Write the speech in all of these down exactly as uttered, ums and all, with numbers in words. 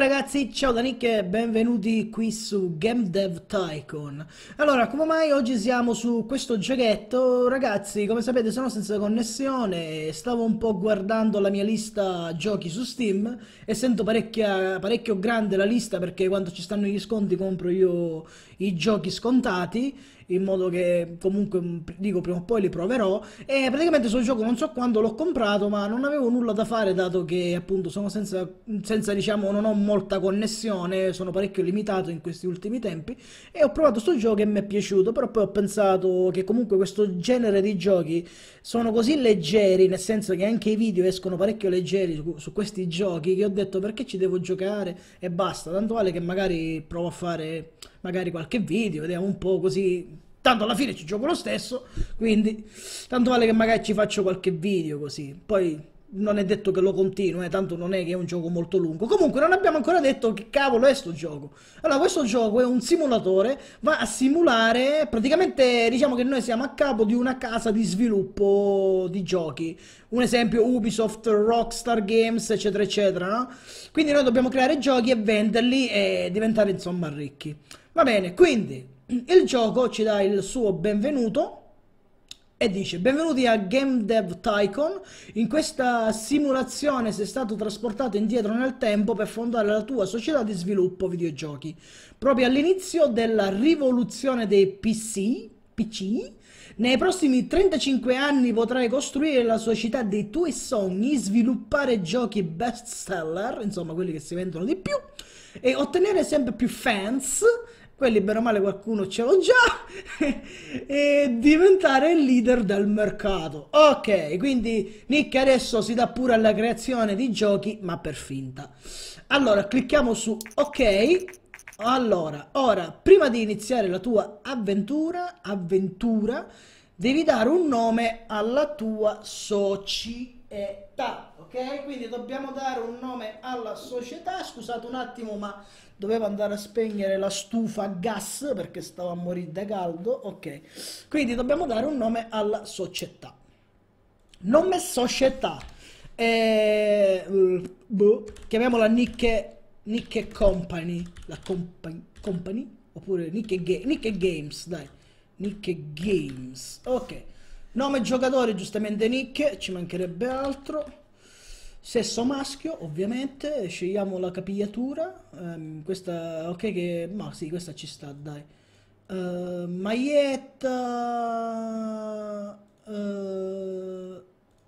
ragazzi, ciao da Nick e benvenuti qui su Game Dev Tycoon. Allora, come mai oggi siamo su questo giochetto? Ragazzi, come sapete sono senza connessione, stavo un po' guardando la mia lista giochi su Steam e sento parecchia, parecchio grande la lista perché quando ci stanno gli sconti compro io i giochi scontati, in modo che comunque dico prima o poi li proverò. E praticamente sul gioco non so quando l'ho comprato, ma non avevo nulla da fare dato che appunto sono senza, senza diciamo non ho molta connessione, sono parecchio limitato in questi ultimi tempi e ho provato sto gioco e mi è piaciuto, però poi ho pensato che comunque questo genere di giochi sono così leggeri, nel senso che anche i video escono parecchio leggeri su, su questi giochi, che ho detto perché ci devo giocare e basta, tanto vale che magari provo a fare magari qualche video, vediamo un po' così, tanto alla fine ci gioco lo stesso, quindi tanto vale che magari ci faccio qualche video così, poi non è detto che lo continuo, eh, tanto non è che è un gioco molto lungo. Comunque non abbiamo ancora detto che cavolo è sto gioco. Allora, questo gioco è un simulatore, va a simulare, praticamente diciamo che noi siamo a capo di una casa di sviluppo di giochi, un esempio Ubisoft, Rockstar Games, eccetera eccetera, no? Quindi noi dobbiamo creare giochi e venderli e diventare insomma ricchi. Va bene, quindi il gioco ci dà il suo benvenuto e dice: benvenuti a Game Dev Tycoon. In questa simulazione sei stato trasportato indietro nel tempo per fondare la tua società di sviluppo videogiochi. Proprio all'inizio della rivoluzione dei P C, P C, nei prossimi trentacinque anni potrai costruire la società dei tuoi sogni, sviluppare giochi bestseller, insomma quelli che si vendono di più, e ottenere sempre più fans, quelli bene o male qualcuno ce l'ho già, e diventare il leader del mercato. Ok, quindi Nick adesso si dà pure alla creazione di giochi, ma per finta. Allora, clicchiamo su ok. Allora, ora, prima di iniziare la tua avventura, avventura, devi dare un nome alla tua società, ok? Quindi dobbiamo dare un nome alla società. Scusate un attimo, ma dovevo andare a spegnere la stufa a gas perché stavo a morire da caldo. Ok, quindi dobbiamo dare un nome alla società. Nome società. Eh, boh, chiamiamola Nick, Nick Company. La company, company? Oppure Nick, Ga Nick Games, dai. Nick Games. Ok. Nome giocatore, giustamente Nick, ci mancherebbe altro. Sesso maschio, ovviamente, scegliamo la capigliatura, um, questa, ok che, ma sì, questa ci sta, dai. Uh, maglietta, uh,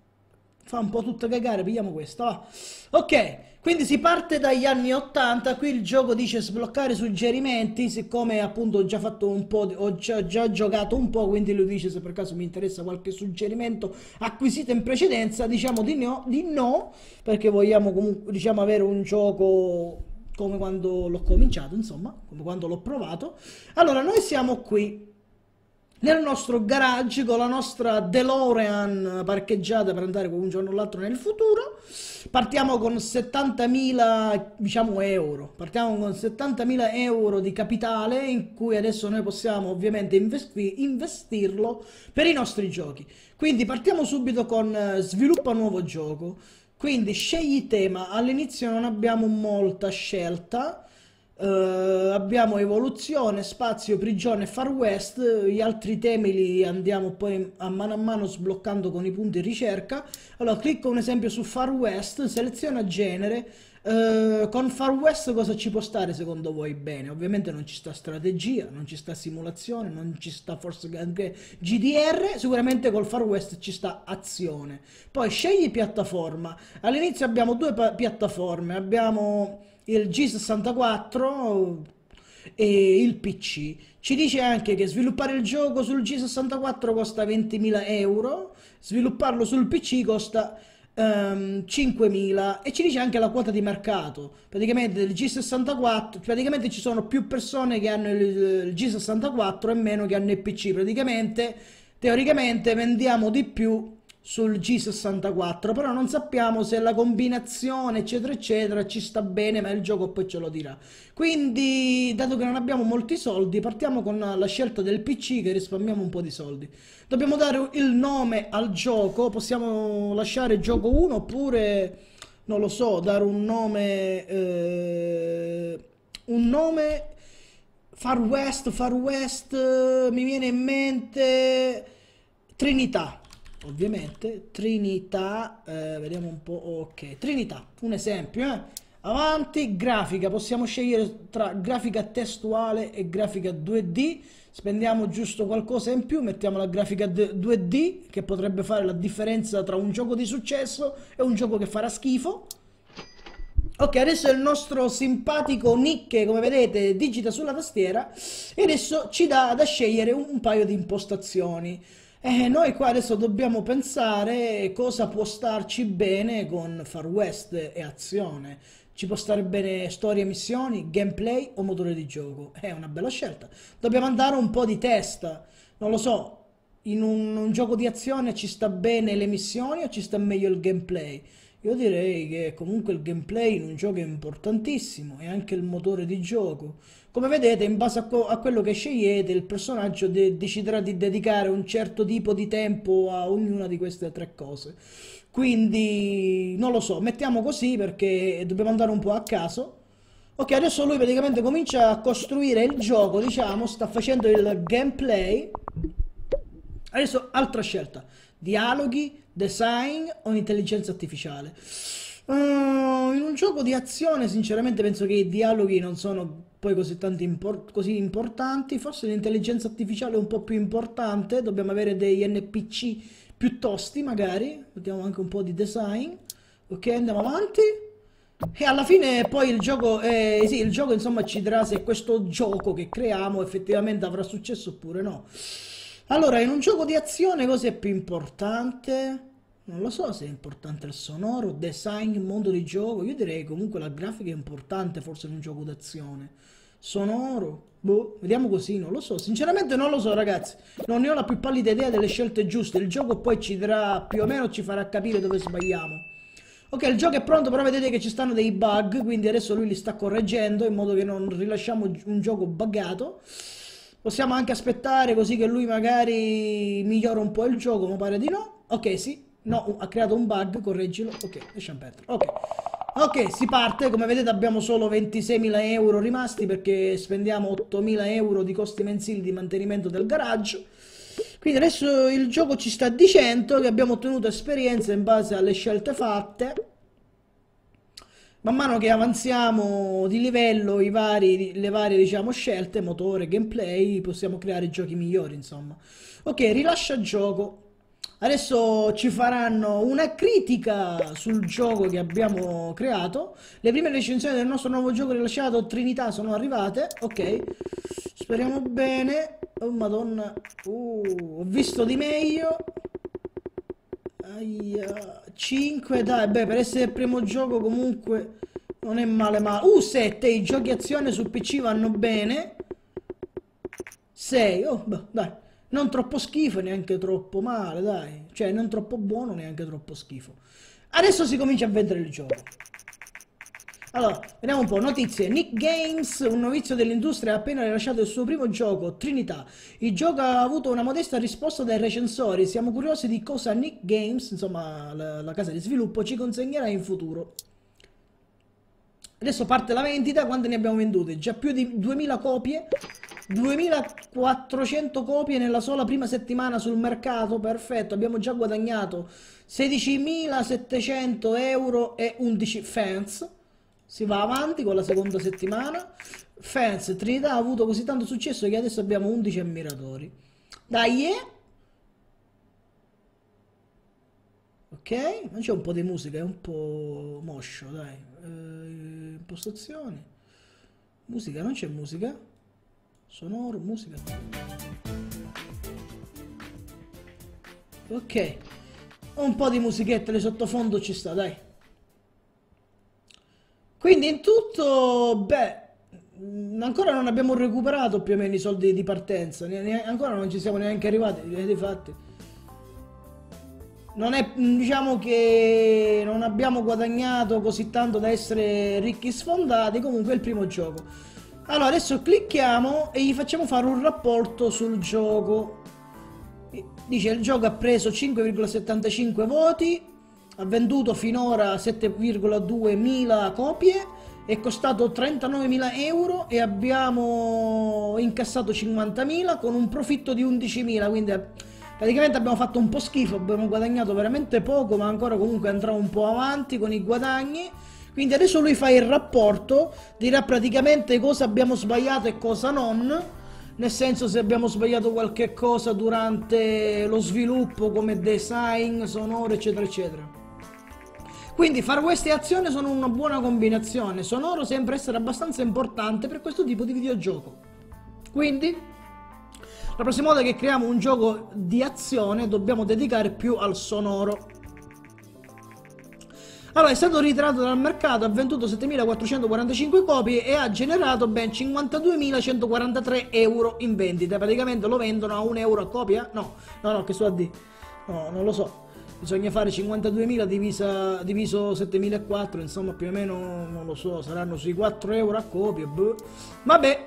fa un po' tutta cagare, pigliamo questa, va. Ok, quindi si parte dagli anni ottanta, qui il gioco dice sbloccare suggerimenti, siccome appunto ho già fatto un po', di, ho già, già giocato un po', quindi lui dice se per caso mi interessa qualche suggerimento acquisito in precedenza, diciamo di no, di no, perché vogliamo comunque, diciamo, avere un gioco come quando l'ho cominciato, insomma, come quando l'ho provato. Allora, noi siamo qui nel nostro garage con la nostra DeLorean parcheggiata per andare un giorno o l'altro nel futuro. Partiamo con settantamila, diciamo, euro. Partiamo con settantamila euro di capitale in cui adesso noi possiamo ovviamente investi investirlo per i nostri giochi. Quindi partiamo subito con eh, sviluppa nuovo gioco. Quindi scegli tema. All'inizio non abbiamo molta scelta. Uh, abbiamo evoluzione, spazio, prigione, Far West. Gli altri temi li andiamo poi a mano a mano sbloccando con i punti ricerca. Allora clicco un esempio su Far West, seleziona genere. Uh, con Far West cosa ci può stare secondo voi? Bene, ovviamente non ci sta strategia, non ci sta simulazione, non ci sta forse anche G D R, sicuramente col Far West ci sta azione. Poi scegli piattaforma. All'inizio abbiamo due piattaforme, abbiamo il G sessantaquattro e il P C. Ci dice anche che sviluppare il gioco sul G sessantaquattro costa ventimila euro, svilupparlo sul P C costa um, cinquemila, e ci dice anche la quota di mercato. Praticamente il G sessantaquattro, praticamente ci sono più persone che hanno il, il G sessantaquattro e meno che hanno il P C. Praticamente, teoricamente vendiamo di più sul G sessantaquattro, però non sappiamo se la combinazione eccetera eccetera ci sta bene, ma il gioco poi ce lo dirà. Quindi, dato che non abbiamo molti soldi, partiamo con la scelta del P C, che risparmiamo un po' di soldi. Dobbiamo dare il nome al gioco, possiamo lasciare gioco uno oppure non lo so, dare un nome, eh, un nome, Far West, Far West, eh, mi viene in mente Trinità, ovviamente, Trinità, eh, vediamo un po', ok, Trinità, un esempio, eh. Avanti, grafica, possiamo scegliere tra grafica testuale e grafica due D, spendiamo giusto qualcosa in più, mettiamo la grafica due D che potrebbe fare la differenza tra un gioco di successo e un gioco che farà schifo. Ok, adesso il nostro simpatico Nick, come vedete, digita sulla tastiera e adesso ci dà da scegliere un paio di impostazioni. E noi qua adesso dobbiamo pensare cosa può starci bene con Far West e azione. Ci può stare bene storia, missioni, gameplay o motore di gioco? È una bella scelta. Dobbiamo andare un po' di testa. Non lo so, in un, un gioco di azione ci sta bene le missioni o ci sta meglio il gameplay? Io direi che comunque il gameplay in un gioco è importantissimo e anche il motore di gioco. Come vedete, in base a, a quello che scegliete, il personaggio de deciderà di dedicare un certo tipo di tempo a ognuna di queste tre cose. Quindi, non lo so, mettiamo così perché dobbiamo andare un po' a caso. Ok, adesso lui praticamente comincia a costruire il gioco, diciamo, sta facendo il gameplay. Adesso, altra scelta. Dialoghi, design o intelligenza artificiale? Uh, in un gioco di azione sinceramente penso che i dialoghi non sono poi così, tanti impor così importanti, forse l'intelligenza artificiale è un po' più importante, dobbiamo avere degli N P C più tosti magari, mettiamo anche un po' di design. Ok, andiamo avanti. E alla fine poi il gioco, eh, sì, il gioco insomma ci dirà se questo gioco che creiamo effettivamente avrà successo oppure no. Allora, in un gioco di azione cosa è più importante? Non lo so se è importante il sonoro, design, mondo di gioco. Io direi comunque la grafica è importante forse in un gioco d'azione. Sonoro, boh, vediamo così, non lo so. Sinceramente non lo so ragazzi, non ne ho la più pallida idea delle scelte giuste. Il gioco poi ci dirà, più o meno ci farà capire dove sbagliamo. Ok, il gioco è pronto, però vedete che ci stanno dei bug, quindi adesso lui li sta correggendo in modo che non rilasciamo un gioco buggato. Possiamo anche aspettare così che lui magari migliora un po' il gioco, ma pare di no. Ok, sì. No, ha creato un bug, correggilo. Ok, lasciamo perdere. Ok. Ok, si parte. Come vedete abbiamo solo ventiseimila euro rimasti perché spendiamo ottomila euro di costi mensili di mantenimento del garage. Quindi adesso il gioco ci sta dicendo che abbiamo ottenuto esperienza in base alle scelte fatte. Man mano che avanziamo di livello i vari, le varie diciamo scelte, motore, gameplay, possiamo creare giochi migliori insomma. Ok, rilascia gioco. Adesso ci faranno una critica sul gioco che abbiamo creato. Le prime recensioni del nostro nuovo gioco rilasciato Trinità sono arrivate. Ok, speriamo bene. Oh madonna, uh, ho visto di meglio. Aia. cinque, dai, beh, per essere il primo gioco comunque non è male male. Uh, sette, i giochi azione su P C vanno bene. sei, oh, beh, dai. Non troppo schifo, neanche troppo male, dai. Cioè, non troppo buono, neanche troppo schifo. Adesso si comincia a vendere il gioco. Allora, vediamo un po'. Notizie. Nick Games, un novizio dell'industria, ha appena rilasciato il suo primo gioco, Trinità. Il gioco ha avuto una modesta risposta dai recensori. Siamo curiosi di cosa Nick Games, insomma la, la casa di sviluppo, ci consegnerà in futuro. Adesso parte la vendita, quante ne abbiamo vendute? Già più di duemila copie, duemilaquattrocento copie nella sola prima settimana sul mercato, perfetto, abbiamo già guadagnato sedicimilasettecento euro e undici fans. Si va avanti con la seconda settimana. Fans, Trinità ha avuto così tanto successo che adesso abbiamo undici ammiratori. Dai, eh? Ok, ma c'è un po' di musica, è un po' moscio, dai. Eh, impostazioni. Musica, non c'è musica? Sonoro, musica. Ok. Un po' di musichetta di sottofondo ci sta, dai. Quindi in tutto, beh, ancora non abbiamo recuperato più o meno i soldi di partenza, ancora non ci siamo neanche arrivati, avete fatti. Non è, diciamo che non abbiamo guadagnato così tanto da essere ricchi sfondati, comunque è il primo gioco. Allora adesso clicchiamo e gli facciamo fare un rapporto sul gioco. Dice il gioco ha preso cinque virgola settantacinque voti, ha venduto finora sette virgola due mila copie, è costato trentanovemila euro e abbiamo incassato cinquantamila con un profitto di undicimila, quindi praticamente abbiamo fatto un po' schifo, abbiamo guadagnato veramente poco, ma ancora comunque andrà un po' avanti con i guadagni. Quindi adesso lui fa il rapporto, dirà praticamente cosa abbiamo sbagliato e cosa non, nel senso se abbiamo sbagliato qualche cosa durante lo sviluppo come design, sonoro eccetera eccetera. Quindi Far West e azione sono una buona combinazione, sonoro sembra essere abbastanza importante per questo tipo di videogioco. Quindi la prossima volta che creiamo un gioco di azione dobbiamo dedicare più al sonoro. Allora, è stato ritirato dal mercato, ha venduto settemilaquattrocentoquarantacinque copie e ha generato ben cinquantaduemilacentoquarantatré euro in vendita. Praticamente lo vendono a un euro a copia? No, no, no, che so a dire? No, non lo so. Bisogna fare cinquantaduemila divisa, diviso settemilaquattrocento, insomma più o meno, non lo so, saranno sui quattro euro a copia. Boh. Vabbè.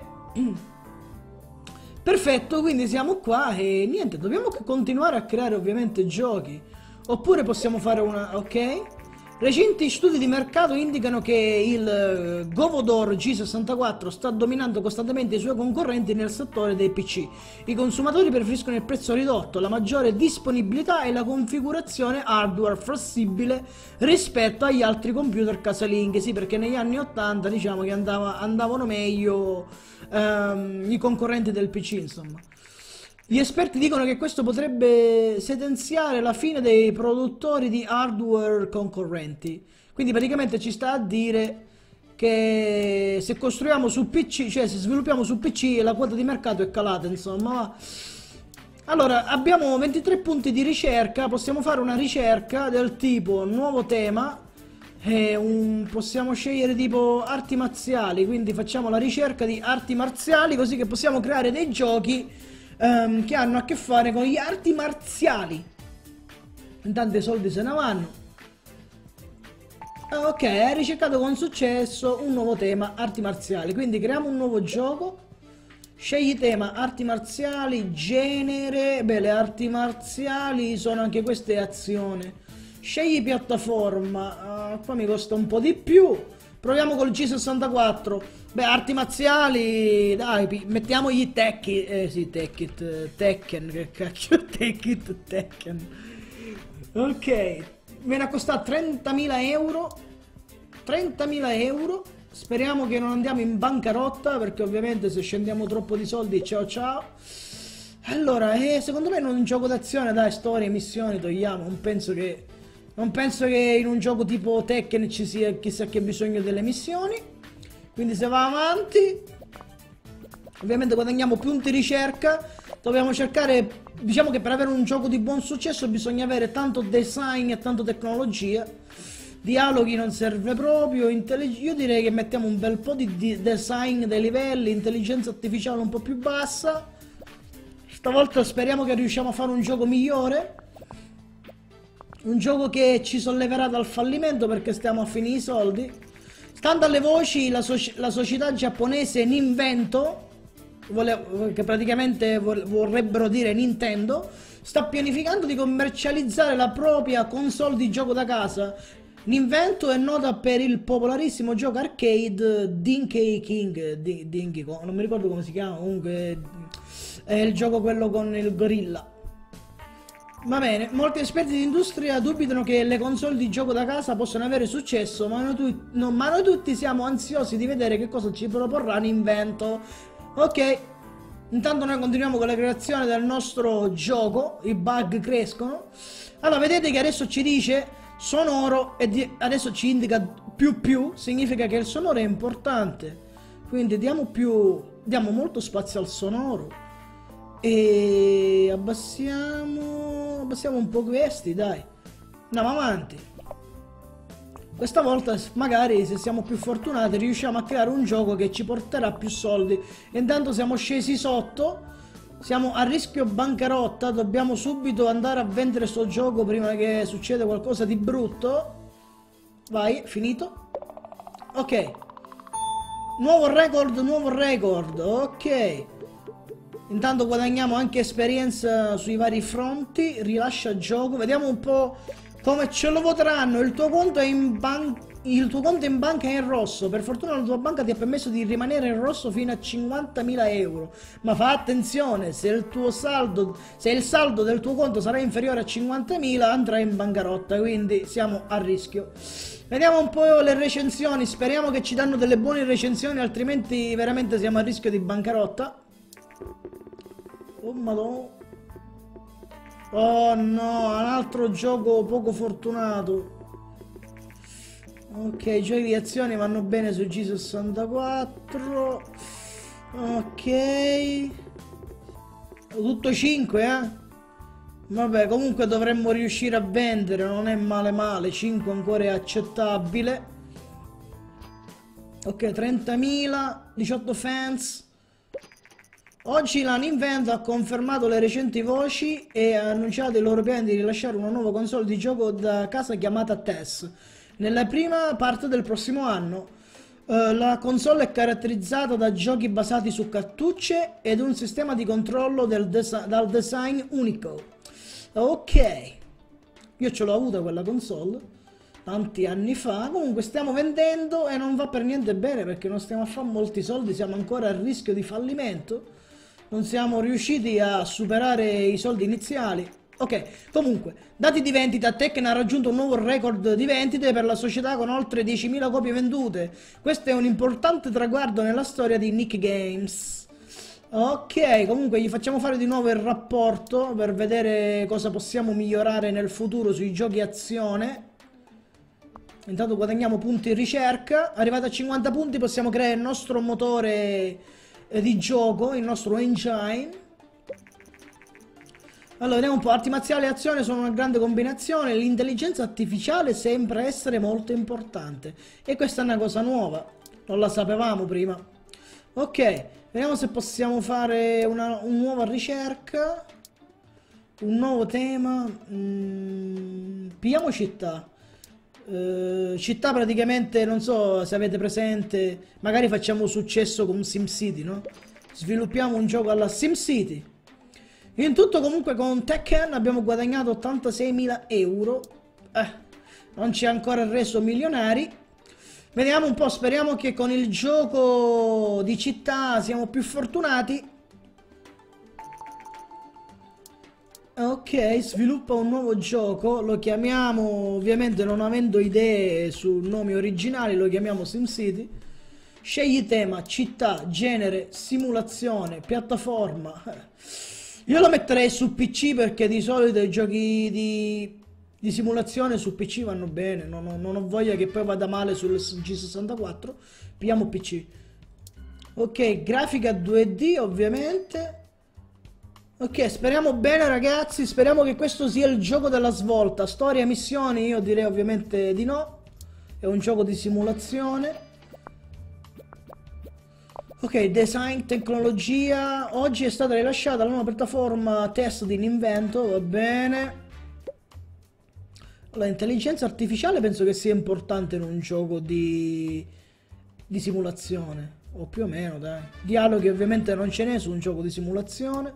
Perfetto, quindi siamo qua e niente, dobbiamo continuare a creare ovviamente giochi. Oppure possiamo fare una... ok? Recenti studi di mercato indicano che il Govodor G sessantaquattro sta dominando costantemente i suoi concorrenti nel settore dei P C. I consumatori preferiscono il prezzo ridotto, la maggiore disponibilità e la configurazione hardware flessibile rispetto agli altri computer casalinghi. Sì, perché negli anni ottanta diciamo che andava, andavano meglio ehm, i concorrenti del P C, insomma. Gli esperti dicono che questo potrebbe sentenziare la fine dei produttori di hardware concorrenti. Quindi praticamente ci sta a dire che se costruiamo su P C, cioè se sviluppiamo su P C la quota di mercato è calata, insomma. Allora, abbiamo ventitré punti di ricerca, possiamo fare una ricerca del tipo nuovo tema, e un, possiamo scegliere tipo arti marziali, quindi facciamo la ricerca di arti marziali così che possiamo creare dei giochi Um, che hanno a che fare con gli arti marziali. Intanto i soldi se ne vanno. Ah, ok, hai ricercato con successo un nuovo tema arti marziali, quindi creiamo un nuovo gioco. Scegli tema arti marziali, genere. Beh, le arti marziali sono anche queste azione. Scegli piattaforma. uh, Qua mi costa un po' di più. Proviamo col G sessantaquattro. Beh, arti marziali, dai, mettiamo gli Tekkit, eh sì, Tekkit, Tekken, che cacchio, Tekkit, Tekken. Ok, viene a costare trentamila euro, trentamila euro, speriamo che non andiamo in bancarotta, perché ovviamente se scendiamo troppo di soldi, ciao ciao. Allora, eh, secondo me in un gioco d'azione, dai, storie, missioni, togliamo, non penso che, non penso che in un gioco tipo Tekken ci sia chissà che bisogno delle missioni. Quindi se va avanti, ovviamente guadagniamo punti ricerca, dobbiamo cercare, diciamo che per avere un gioco di buon successo bisogna avere tanto design e tanto tecnologia, dialoghi non serve proprio, io direi che mettiamo un bel po' di, di design dei livelli, intelligenza artificiale un po' più bassa, stavolta speriamo che riusciamo a fare un gioco migliore, un gioco che ci solleverà dal fallimento perché stiamo a finire i soldi. Stando alle voci, la, so la società giapponese Ninvento, che praticamente vorrebbero dire Nintendo, sta pianificando di commercializzare la propria console di gioco da casa. Ninvento è nota per il popolarissimo gioco arcade Donkey King, Donkey Kong, non mi ricordo come si chiama, comunque è il gioco quello con il gorilla. Va bene, molti esperti di industria dubitano che le console di gioco da casa possano avere successo, ma noi, tu no, ma noi tutti siamo ansiosi di vedere che cosa ci proporrà Ninvento. Ok, intanto noi continuiamo con la creazione del nostro gioco, i bug crescono. Allora, vedete che adesso ci dice sonoro e adesso ci indica più più, significa che il sonoro è importante. Quindi diamo più, diamo molto spazio al sonoro. E abbassiamo abbassiamo un po' questi, dai, andiamo avanti. Questa volta magari, se siamo più fortunati, riusciamo a creare un gioco che ci porterà più soldi. Intanto siamo scesi sotto, siamo a rischio bancarotta, dobbiamo subito andare a vendere sto gioco prima che succeda qualcosa di brutto. Vai, finito. Ok, nuovo record, nuovo record, ok. Intanto guadagniamo anche esperienza sui vari fronti, rilascia gioco, vediamo un po' Come ce lo voteranno? Il tuo conto è in banca. Il tuo conto in banca è in rosso. Per fortuna la tua banca ti ha permesso di rimanere in rosso fino a cinquantamila euro. Ma fa attenzione, se il tuo saldo, se il saldo del tuo conto sarà inferiore a cinquantamila, andrai in bancarotta. Quindi siamo a rischio. Vediamo un po' le recensioni. Speriamo che ci danno delle buone recensioni, altrimenti veramente siamo a rischio di bancarotta. Oh madonna. Oh no, un altro gioco poco fortunato. Ok, i giochi di azione vanno bene su G sessantaquattro. Ok. Tutto cinque, eh? Vabbè, comunque dovremmo riuscire a vendere, non è male male. cinque ancora è accettabile. Ok, trentamila, diciotto fans. Oggi la Nintendo ha confermato le recenti voci e ha annunciato i loro piani di rilasciare una nuova console di gioco da casa chiamata T E S nella prima parte del prossimo anno. Uh, la console è caratterizzata da giochi basati su cartucce ed un sistema di controllo del desi dal design unico. Ok, io ce l'ho avuta quella console tanti anni fa. Comunque stiamo vendendo e non va per niente bene perché non stiamo a fare molti soldi, siamo ancora a rischio di fallimento. Non siamo riusciti a superare i soldi iniziali. Ok, comunque, dati di vendita, Tekken ha raggiunto un nuovo record di vendite per la società con oltre diecimila copie vendute. Questo è un importante traguardo nella storia di Nick Games. Ok, comunque gli facciamo fare di nuovo il rapporto per vedere cosa possiamo migliorare nel futuro sui giochi azione. Intanto guadagniamo punti in ricerca. Arrivati a cinquanta punti possiamo creare il nostro motore eh, di gioco, il nostro engine. Allora, vediamo un po'. Arti marziali e azione sono una grande combinazione. L'intelligenza artificiale sembra essere molto importante. E questa è una cosa nuova. Non la sapevamo prima. Ok, vediamo se possiamo fare una, una nuova ricerca. Un nuovo tema. Mm, pigliamo città. Uh, città praticamente, non so se avete presente. Magari facciamo successo con SimCity, no? Sviluppiamo un gioco alla SimCity. In tutto comunque con Tekken abbiamo guadagnato ottantaseimila euro. Eh, non ci ha ancora reso milionari. Vediamo un po', speriamo che con il gioco di città siamo più fortunati. Ok, sviluppa un nuovo gioco, lo chiamiamo, ovviamente non avendo idee su nomi originali, lo chiamiamo SimCity. Scegli tema, città, genere, simulazione, piattaforma. Io lo metterei su P C perché di solito i giochi di, di simulazione su P C vanno bene. Non ho, non ho voglia che poi vada male sul G sessantaquattro. Pigliamo P C. Ok, grafica due D ovviamente. Ok, speriamo bene ragazzi. Speriamo che questo sia il gioco della svolta. Storia, missioni, io direi ovviamente di no. È un gioco di simulazione. Ok, design, tecnologia. Oggi è stata rilasciata la nuova piattaforma test di Nintendo, va bene. La intelligenza artificiale penso che sia importante in un gioco di, di simulazione. O più o meno, dai. Dialoghi ovviamente non ce n'è su un gioco di simulazione.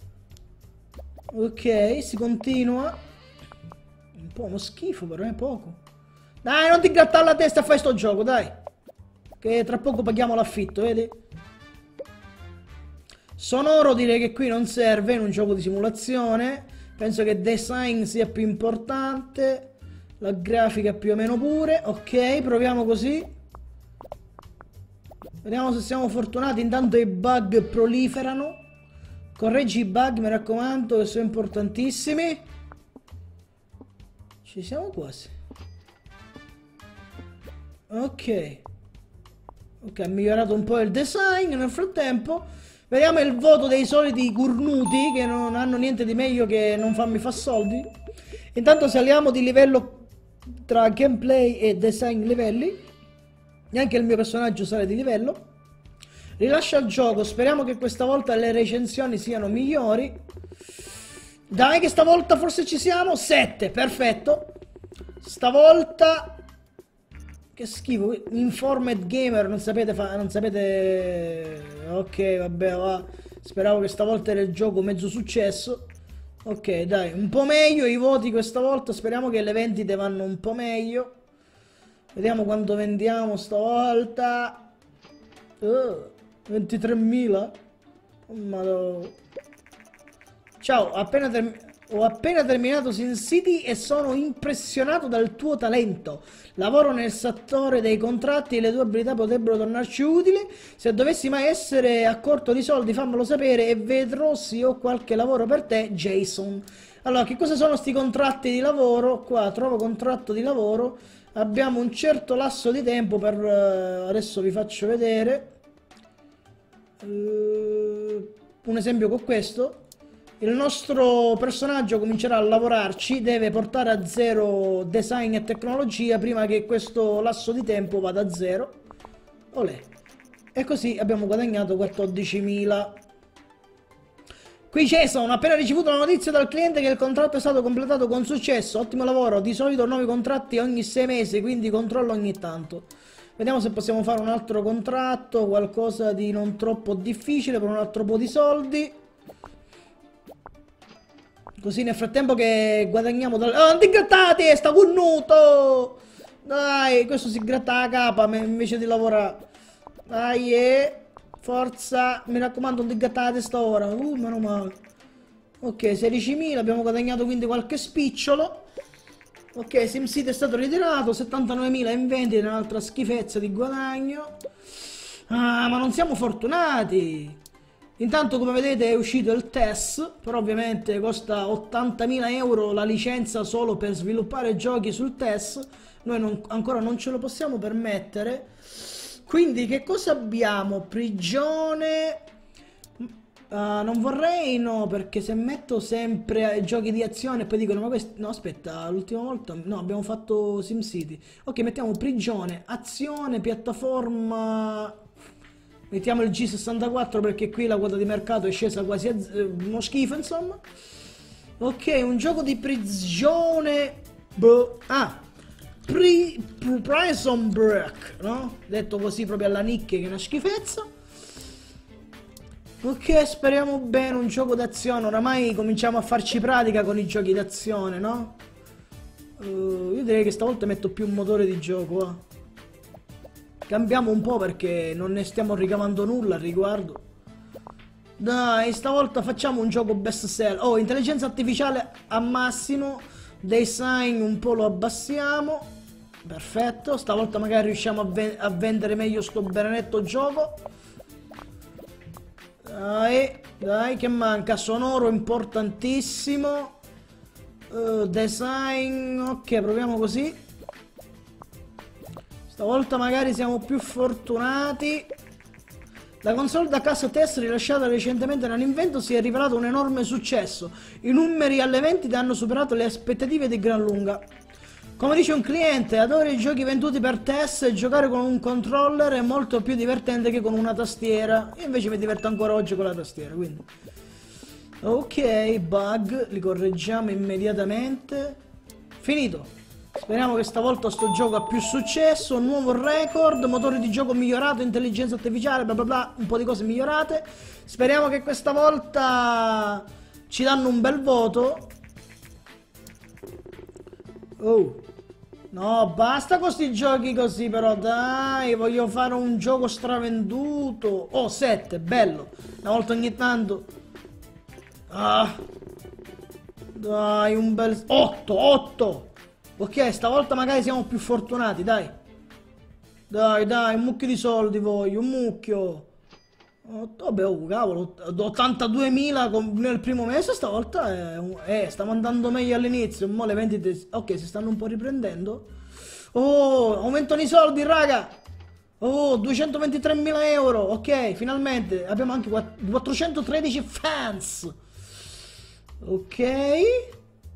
Ok, si continua. Un po' uno schifo però, è poco. Dai, non ti grattare la testa a fare sto gioco, dai. Che tra poco paghiamo l'affitto, vedi? Sonoro direi che qui non serve in un gioco di simulazione. Penso che design sia più importante. La grafica più o meno pure. Ok, proviamo così. Vediamo se siamo fortunati. Intanto i bug proliferano. Correggi i bug, mi raccomando, che sono importantissimi. Ci siamo quasi. Ok. Ok, ha migliorato un po' il design nel frattempo. Vediamo il voto dei soliti cornuti che non hanno niente di meglio che non farmi fa soldi. Intanto saliamo di livello tra gameplay e design livelli. E anche il mio personaggio sale di livello. Rilascia il gioco, speriamo che questa volta le recensioni siano migliori. Dai che stavolta forse ci siamo. Sette, perfetto. Stavolta... Che schifo, Informed Gamer, non sapete fa... non sapete... Ok, vabbè, va. Speravo che stavolta era il gioco mezzo successo. Ok, dai, un po' meglio i voti questa volta. Speriamo che le vendite vanno un po' meglio. Vediamo quanto vendiamo stavolta. Uh, ventitremila. Madonna. Ciao, ho appena, term- ho appena terminato Sin City e sono impressionato dal tuo talento. Lavoro nel settore dei contratti e le tue abilità potrebbero tornarci utili. Se dovessi mai essere a corto di soldi, fammelo sapere e vedrò se ho qualche lavoro per te, Jason. Allora, che cosa sono sti contratti di lavoro? Qua trovo contratto di lavoro. Abbiamo un certo lasso di tempo per... Uh, adesso vi faccio vedere. Uh, un esempio con questo. Il nostro personaggio comincerà a lavorarci, deve portare a zero design e tecnologia prima che questo lasso di tempo vada a zero. Olè. E così abbiamo guadagnato quattordicimila. Qui Jason, ho appena ricevuto la notizia dal cliente che il contratto è stato completato con successo. Ottimo lavoro, di solito nuovi contratti ogni sei mesi, quindi controllo ogni tanto. Vediamo se possiamo fare un altro contratto, qualcosa di non troppo difficile per un altro po' di soldi. Così nel frattempo che guadagniamo dal... Oh, non ti grattate, sta connuto! Dai, questo si gratta la capa invece di lavorare. Dai, eh. Forza, mi raccomando, non ti grattate sta ora. Uh, meno male. Ok, sedicimila, abbiamo guadagnato quindi qualche spicciolo. Ok, SimCity è stato ritirato, settantanovemila in vendita, un'altra schifezza di guadagno. Ah, ma non siamo fortunati. Intanto, come vedete, è uscito il test, però ovviamente costa ottantamila euro la licenza solo per sviluppare giochi sul test. Noi non, ancora non ce lo possiamo permettere. Quindi che cosa abbiamo? Prigione. Uh, non vorrei, no, perché se metto sempre giochi di azione e poi dicono ma questo... No, aspetta, l'ultima volta... No, abbiamo fatto SimCity. Ok, mettiamo prigione, azione, piattaforma... Mettiamo il G sessantaquattro perché qui la quota di mercato è scesa quasi a uh, uno schifo, insomma. Ok, un gioco di prigione... Boh. Ah! Pri Prison Break, no? Detto così proprio alla nicchia che è una schifezza. Ok, speriamo bene, un gioco d'azione. Oramai cominciamo a farci pratica con i giochi d'azione, no? Uh, io direi che stavolta metto più un motore di gioco, eh. Cambiamo un po' perché non ne stiamo ricavando nulla al riguardo. Dai, stavolta facciamo un gioco best seller. Oh, intelligenza artificiale a massimo. Design un po' lo abbassiamo. Perfetto, stavolta magari riusciamo a, ve a vendere meglio sto benedetto gioco. Dai, dai, che manca? Sonoro importantissimo. Uh, design, ok, proviamo così. Stavolta magari siamo più fortunati. La console da casa test rilasciata recentemente nell'invento si è rivelata un enorme successo. I numeri alle vendite hanno superato le aspettative di gran lunga. Come dice un cliente, adoro i giochi venduti per test e giocare con un controller è molto più divertente che con una tastiera. Io invece mi diverto ancora oggi con la tastiera, quindi... Ok, bug, li correggiamo immediatamente. Finito. Speriamo che stavolta sto gioco ha più successo, nuovo record, motore di gioco migliorato, intelligenza artificiale, bla bla bla, un po' di cose migliorate. Speriamo che questa volta ci danno un bel voto. Oh, no, basta con sti giochi così però, dai, voglio fare un gioco stravenduto. Oh, sette, bello, una volta ogni tanto. Ah, dai, un bel... otto, otto. Ok, stavolta magari siamo più fortunati, dai. Dai, dai, un mucchio di soldi voglio, un mucchio. Oh, vabbè, oh, cavolo, ottantaduemila nel primo mese stavolta è... Eh, stiamo andando meglio all'inizio, mo le vendite... Ok, si stanno un po' riprendendo. Oh, aumentano i soldi, raga. Oh, duecentoventitremila euro, ok, finalmente. Abbiamo anche quattrocentotredici fans. Ok.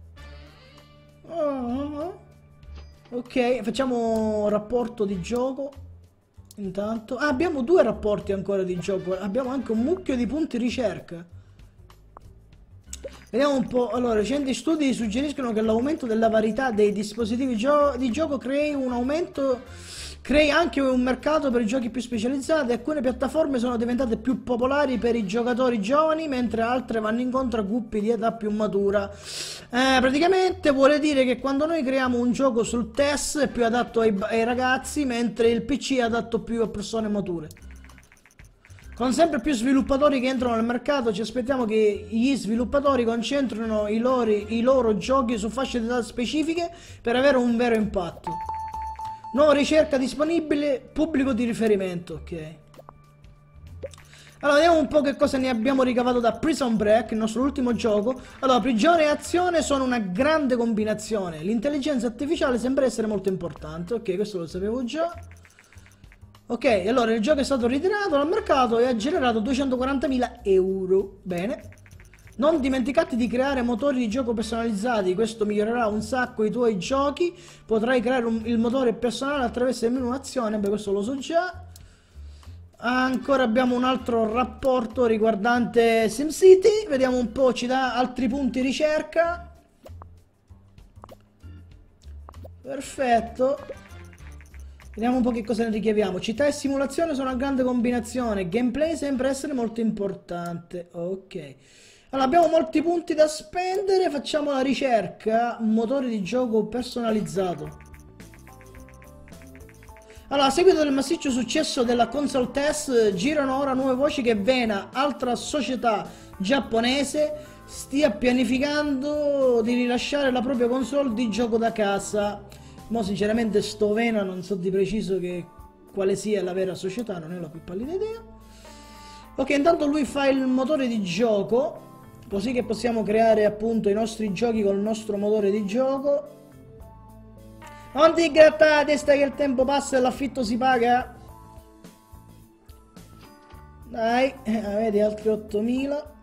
Oh, ok, facciamo rapporto di gioco. Intanto ah, abbiamo due rapporti ancora di gioco. Abbiamo anche un mucchio di punti ricerca. Vediamo un po'. Allora, recenti studi suggeriscono che l'aumento della varietà dei dispositivi gio di gioco crei un aumento crei anche un mercato per i giochi più specializzati. Alcune piattaforme sono diventate più popolari per i giocatori giovani, mentre altre vanno incontro a gruppi di età più matura. Eh, praticamente vuole dire che quando noi creiamo un gioco sul T E S è più adatto ai, ai ragazzi, mentre il P C è adatto più a persone mature. Con sempre più sviluppatori che entrano nel mercato, ci aspettiamo che gli sviluppatori concentrino i loro, i loro giochi su fasce di età specifiche per avere un vero impatto. Nuova ricerca disponibile, pubblico di riferimento, ok. Allora, vediamo un po' che cosa ne abbiamo ricavato da Prison Break, il nostro ultimo gioco. Allora, prigione e azione sono una grande combinazione. L'intelligenza artificiale sembra essere molto importante, ok, questo lo sapevo già. Ok, allora il gioco è stato ritirato dal mercato e ha generato duecentoquarantamila euro. Bene. Non dimenticate di creare motori di gioco personalizzati, questo migliorerà un sacco i tuoi giochi. Potrai creare un, il motore personale attraverso il menu azione, beh questo lo so già. Ancora abbiamo un altro rapporto riguardante SimCity, vediamo un po', ci dà altri punti ricerca. Perfetto. Vediamo un po' che cosa ne richiediamo. Città e simulazione sono una grande combinazione. Gameplay sembra essere molto importante. Ok. Allora, abbiamo molti punti da spendere. Facciamo la ricerca. Motore di gioco personalizzato. Allora, a seguito del massiccio successo della console test, girano ora nuove voci che Vena, altra società giapponese, stia pianificando di rilasciare la propria console di gioco da casa. Mo sinceramente sto Vena non so di preciso che, quale sia la vera società, non è la più pallida idea. Ok, intanto lui fa il motore di gioco, così che possiamo creare appunto i nostri giochi con il nostro motore di gioco. Non ti gratta la testa che il tempo passa e l'affitto si paga. Dai, avete altri ottomila.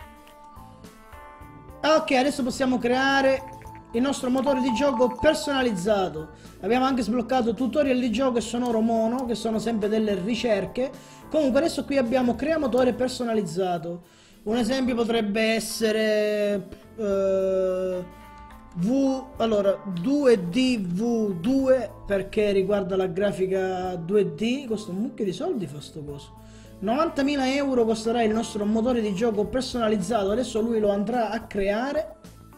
Ok, adesso possiamo creare il nostro motore di gioco personalizzato. Abbiamo anche sbloccato tutorial di gioco e sonoro mono, che sono sempre delle ricerche. Comunque adesso qui abbiamo crea motore personalizzato. Un esempio potrebbe essere uh, V, allora due D V due, perché riguarda la grafica due D. Costa un mucchio di soldi fa sto coso. novantamila euro costerà il nostro motore di gioco personalizzato. Adesso lui lo andrà a creare.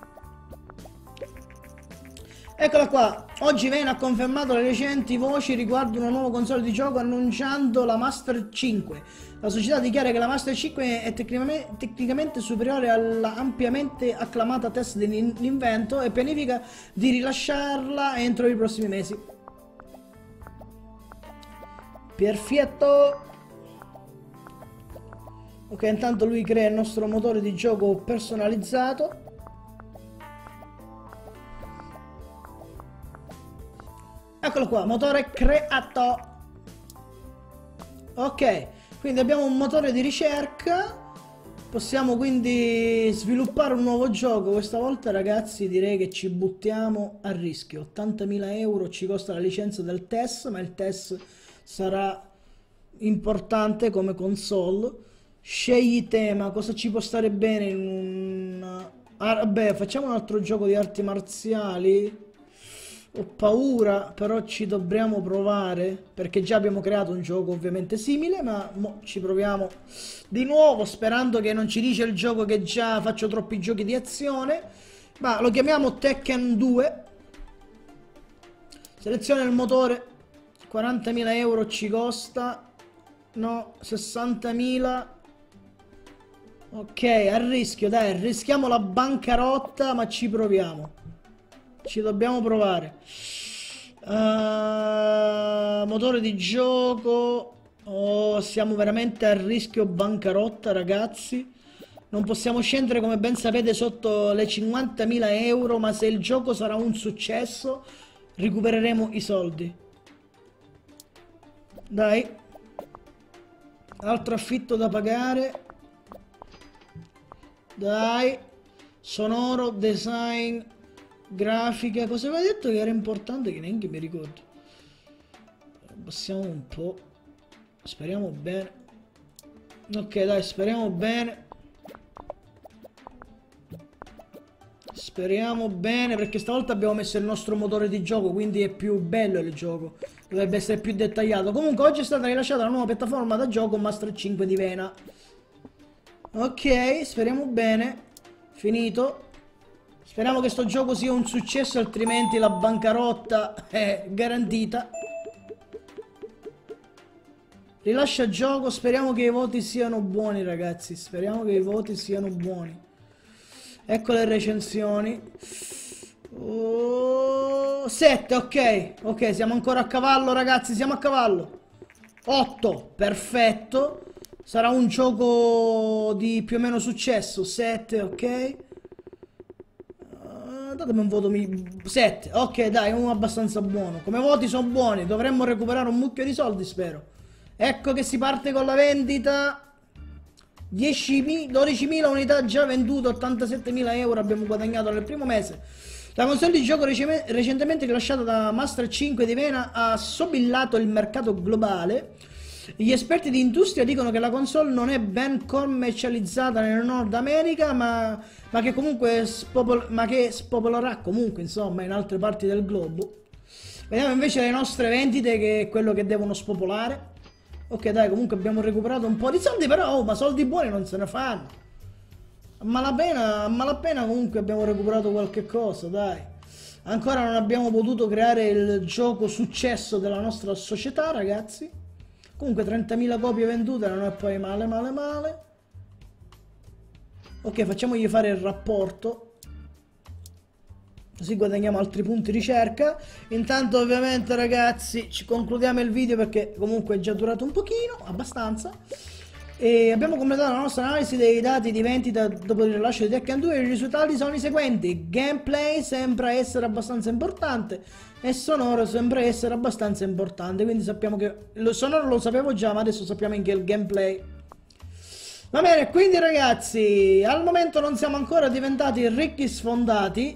Eccola qua, oggi Vena ha confermato le recenti voci riguardo una nuova console di gioco annunciando la Master cinque. La società dichiara che la Master cinque è tecnicamente, tecnicamente superiore alla ampiamente acclamata test dell'invento e pianifica di rilasciarla entro i prossimi mesi. Perfetto! Ok, intanto lui crea il nostro motore di gioco personalizzato. Eccolo qua, motore creato. Ok, quindi abbiamo un motore di ricerca. Possiamo quindi sviluppare un nuovo gioco. Questa volta ragazzi direi che ci buttiamo a rischio. ottantamila euro ci costa la licenza del T E S, ma il T E S sarà importante come console. Scegli tema, cosa ci può stare bene in un... Ah, vabbè, facciamo un altro gioco di arti marziali. Ho paura, però ci dobbiamo provare, perché già abbiamo creato un gioco ovviamente simile, ma mo ci proviamo di nuovo, sperando che non ci dice il gioco che già faccio troppi giochi di azione. Ma lo chiamiamo Tekken due. Seleziona il motore, quarantamila euro ci costa, no, sessantamila. Ok, a rischio, dai, rischiamo la bancarotta, ma ci proviamo. Ci dobbiamo provare. Uh, motore di gioco. Oh, siamo veramente a rischio bancarotta, ragazzi. Non possiamo scendere, come ben sapete, sotto le cinquantamila euro, ma se il gioco sarà un successo, recupereremo i soldi. Dai. Altro affitto da pagare. Dai. Sonoro, design, grafica. Cosa aveva detto che era importante che neanche mi ricordo. Passiamo un po'. Speriamo bene. Ok, dai, speriamo bene. Speriamo bene, perché stavolta abbiamo messo il nostro motore di gioco, quindi è più bello il gioco. Dovrebbe essere più dettagliato. Comunque oggi è stata rilasciata la nuova piattaforma da gioco Master cinque di Vena. Ok, speriamo bene. Finito. Speriamo che sto gioco sia un successo, altrimenti la bancarotta è garantita. Rilascia gioco, speriamo che i voti siano buoni, ragazzi. Speriamo che i voti siano buoni. Ecco le recensioni. Oh, sette, ok. Ok, siamo ancora a cavallo, ragazzi, siamo a cavallo. otto, perfetto. Sarà un gioco di più o meno successo. sette, ok. Uh, datemi un voto sette, ok, dai, uno abbastanza buono. Come voti sono buoni, dovremmo recuperare un mucchio di soldi, spero. Ecco che si parte con la vendita. dodicimila unità già vendute, ottantasettemila euro abbiamo guadagnato nel primo mese. La console di gioco rec recentemente rilasciata da Master cinque di Vena ha sobillato il mercato globale. Gli esperti di industria dicono che la console non è ben commercializzata nel Nord America, ma, ma che comunque spopol ma che spopolerà comunque, insomma, in altre parti del globo. Vediamo invece le nostre vendite, che è quello che devono spopolare. Ok, dai, comunque abbiamo recuperato un po' di soldi, però, oh, ma soldi buoni non se ne fanno. A malapena, a malapena comunque abbiamo recuperato qualche cosa, dai. Ancora non abbiamo potuto creare il gioco successo della nostra società, ragazzi. Comunque trentamila copie vendute non è poi male, male, male. Ok, facciamogli fare il rapporto. Così guadagniamo altri punti ricerca. Intanto ovviamente, ragazzi, ci concludiamo il video perché comunque è già durato un pochino, abbastanza. E abbiamo completato la nostra analisi dei dati di vendita dopo il rilascio di Tekken due. I risultati sono i seguenti: gameplay sembra essere abbastanza importante e sonoro sembra essere abbastanza importante. Quindi sappiamo che lo sonoro lo sapevo già, ma adesso sappiamo anche il gameplay. Va bene, quindi ragazzi, al momento non siamo ancora diventati ricchi sfondati.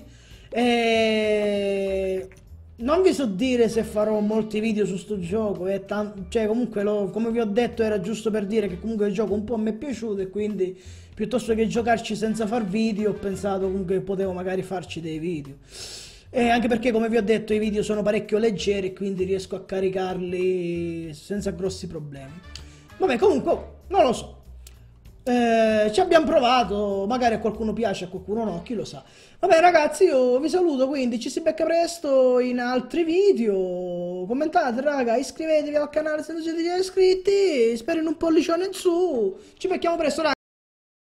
E non vi so dire se farò molti video su sto gioco, è cioè comunque lo, come vi ho detto, era giusto per dire che comunque il gioco un po' mi è piaciuto, e quindi piuttosto che giocarci senza far video ho pensato comunque che potevo magari farci dei video, e anche perché, come vi ho detto, i video sono parecchio leggeri e quindi riesco a caricarli senza grossi problemi. Vabbè, comunque non lo so. Eh, ci abbiamo provato, magari a qualcuno piace, a qualcuno no, chi lo sa. Vabbè ragazzi, io vi saluto, quindi ci si becca presto in altri video. Commentate raga, iscrivetevi al canale se non siete già iscritti, spero in un pollicione in su. Ci becchiamo presto raga.